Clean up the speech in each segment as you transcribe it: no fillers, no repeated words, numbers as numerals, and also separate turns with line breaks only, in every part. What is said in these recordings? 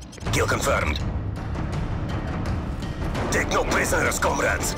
Kill confirmed. Take no prisoners, comrades.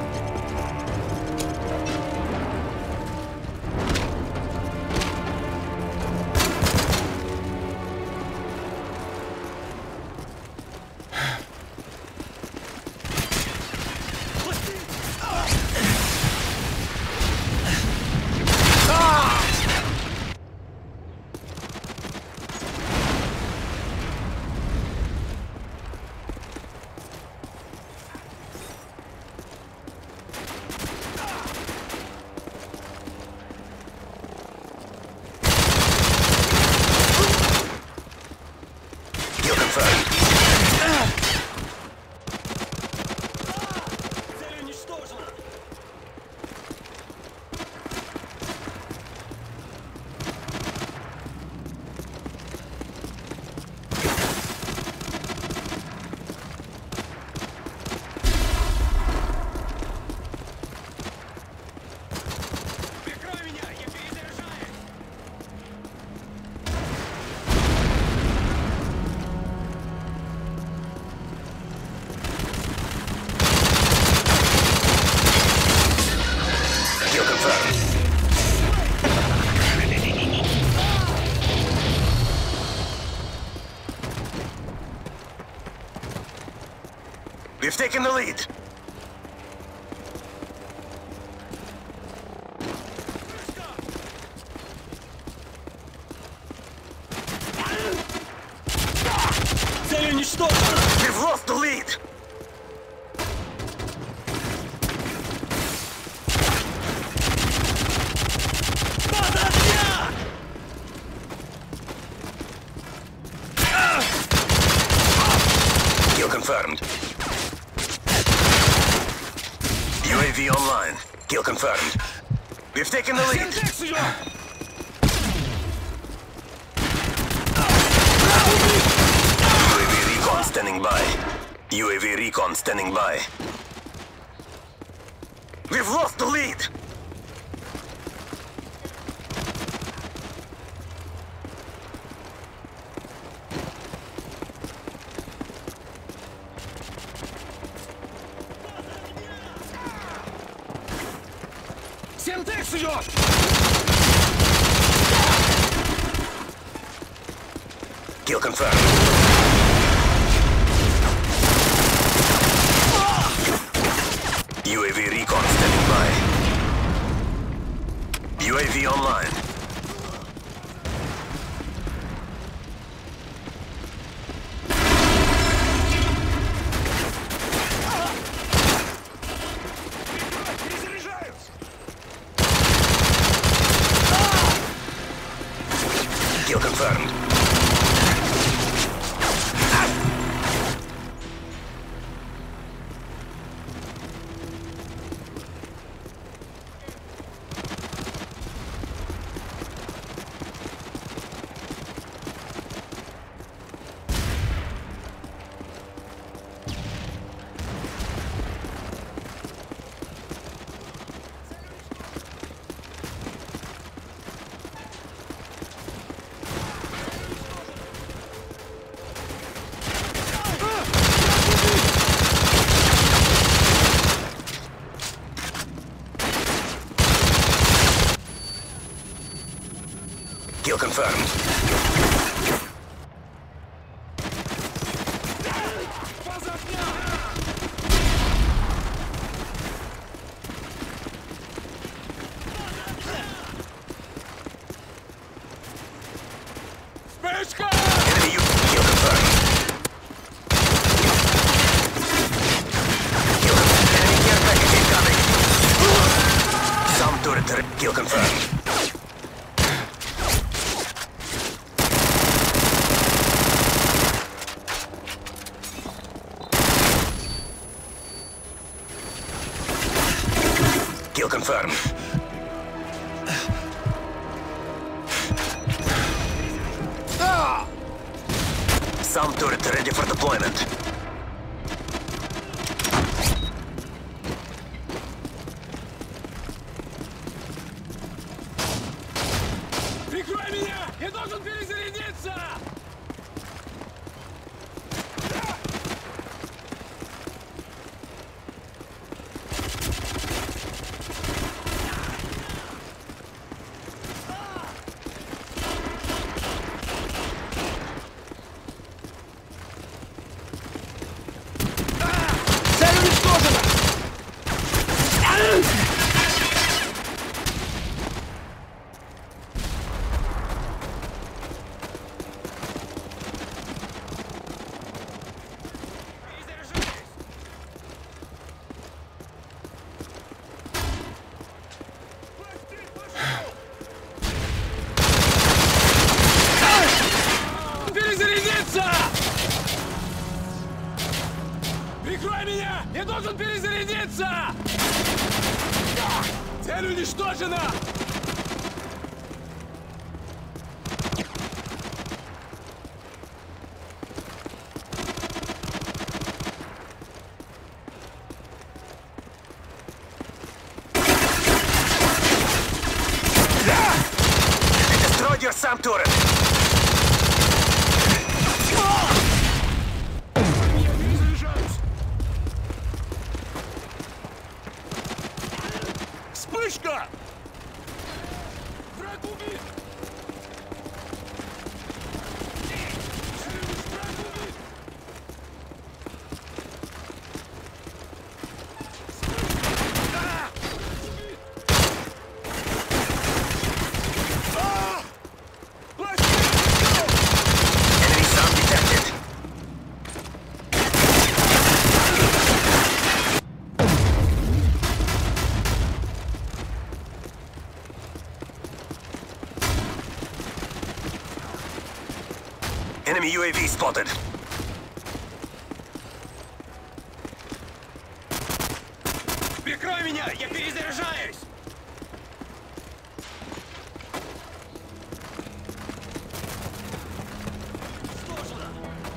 We've taken the lead.
Цель уничтожена!
We've lost the lead.
База огня!
Kill confirmed. UAV online. Kill confirmed. We've taken the lead. UAV recon standing by. UAV recon standing by. We've lost the lead.
Синтекс идет!
Kill confirmed. UAV recon standing by. UAV online. Kill confirmed. Kill confirmed. Enemy kill confirmed. Enemy care package incoming. Some turret kill confirmed. Kill confirmed. Some turret ready for deployment.
Прикрой меня! Я должен перезарядиться! Цель уничтожена!
Destroyed your SAM turret.
Я перезаряжаюсь! Вспышка! Враг убит! Враг убит!
Enemy SAM detected. Enemy UAV spotted.
Прикрой меня! Я перезаряжаюсь! Уничтожено!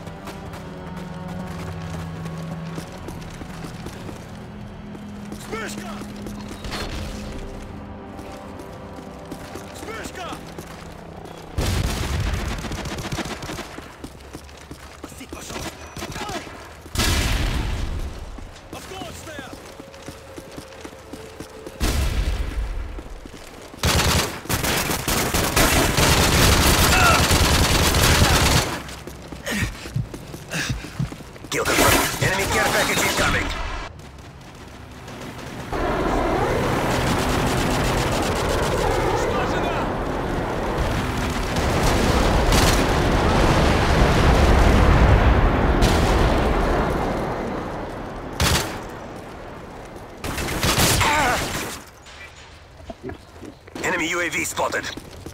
Вспышка! Вспышка! Спасти, пожалуйста! Ай! Осколок стоят!
Kill confirmed. Enemy care package incoming.
Уничтожено!
Enemy UAV spotted.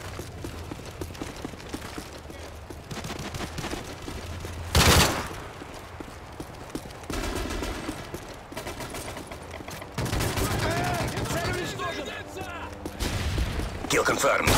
Цель уничтожена!
Kill confirmed.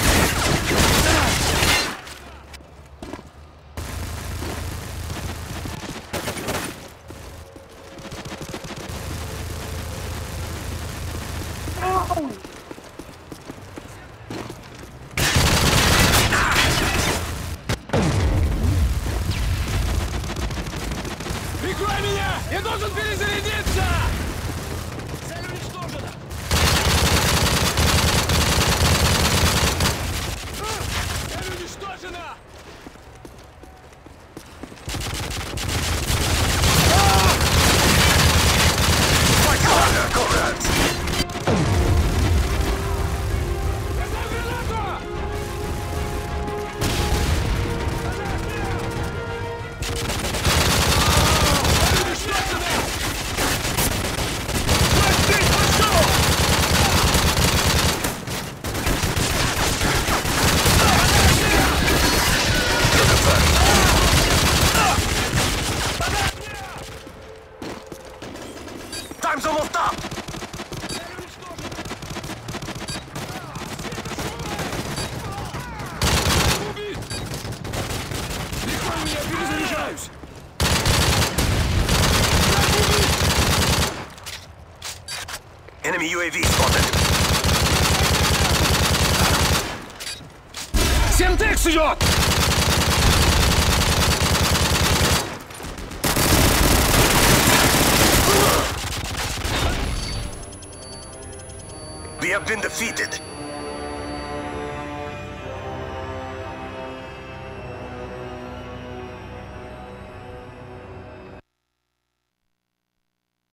Прикрой меня! Я должен перезарядиться! Цель уничтожена! Цель уничтожена!
Fight harder, comrades.
Бросай гранату! Цель уничтожена! Прости, пошел!
Kill confirmed. Time's almost up.
Цель уничтожена! Убит! Прикрой меня, перезаряжаюсь!
Enemy UAV spotted.
Семтекс идет!
We have been defeated.